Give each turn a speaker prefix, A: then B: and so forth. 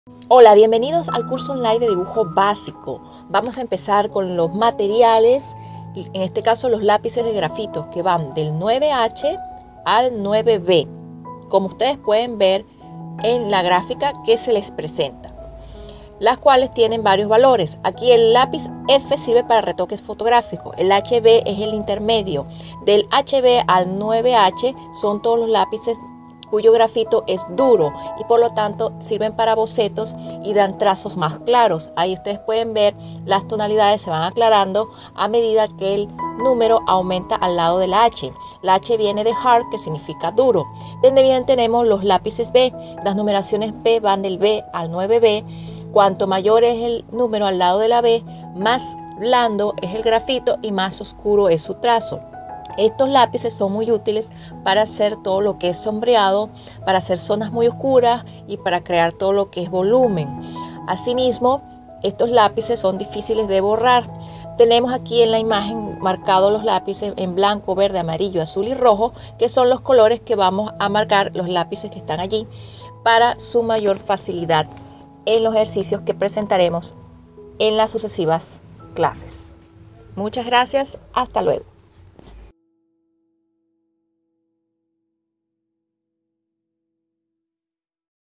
A: Hola, bienvenidos al curso online de dibujo básico. Vamos a empezar con los materiales, en este caso los lápices de grafito que van del 9H al 9B, como ustedes pueden ver en la gráfica que se les presenta, las cuales tienen varios valores. Aquí el lápiz F sirve para retoques fotográficos, el HB es el intermedio, del HB al 9H son todos los lápices cuyo grafito es duro y por lo tanto sirven para bocetos y dan trazos más claros. Ahí ustedes pueden ver las tonalidades se van aclarando a medida que el número aumenta al lado de la H. La H viene de hard, que significa duro. Donde bien tenemos los lápices B, las numeraciones B van del B al 9B. Cuanto mayor es el número al lado de la B, más blando es el grafito y más oscuro es su trazo. Estos lápices son muy útiles para hacer todo lo que es sombreado, para hacer zonas muy oscuras y para crear todo lo que es volumen. Asimismo, estos lápices son difíciles de borrar. Tenemos aquí en la imagen marcados los lápices en blanco, verde, amarillo, azul y rojo, que son los colores que vamos a marcar los lápices que están allí para su mayor facilidad en los ejercicios que presentaremos en las sucesivas clases. Muchas gracias, hasta luego.